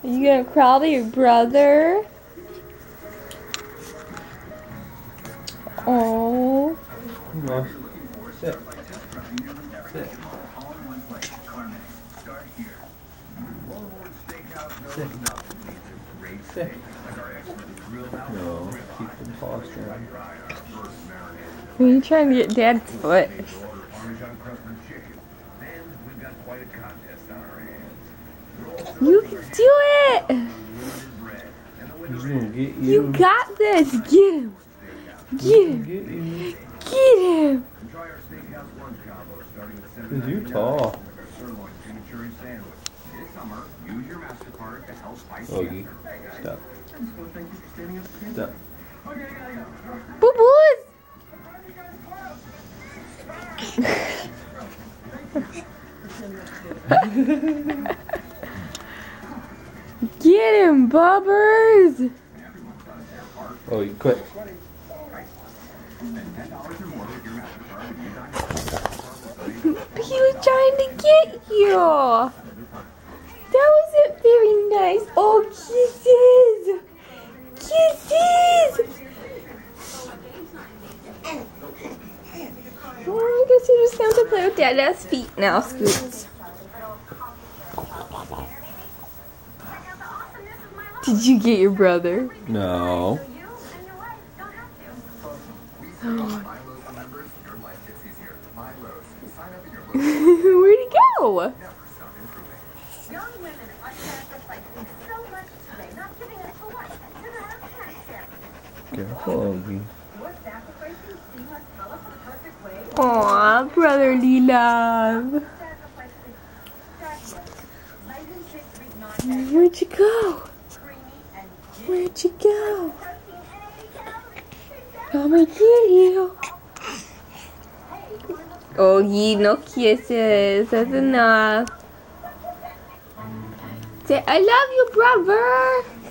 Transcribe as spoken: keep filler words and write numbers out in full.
Are you gonna crawl to your brother? Oh. No. Sit. Sit. Sit. Sit. No, keep them posturing. Are you trying to get Dad's foot? You can do it! He's gonna get you. You got this! Get him! Get him! Get you. Get him! Cause you're tall. Ogie, stop. Stop. Boo boos! Get him, bubbers! Oh, you quit. He was trying to get you! That wasn't very nice. Oh, kisses! Kisses! Well, I guess you just have to play with Dada's feet now, Scoots. Did you get your brother? No. Where'd he go? Careful, Ogie. Aw, brotherly love. Where'd you go? Where'd you go? I'm gonna get you. Oh, ye no kisses. That's enough. Say, I love you, brother.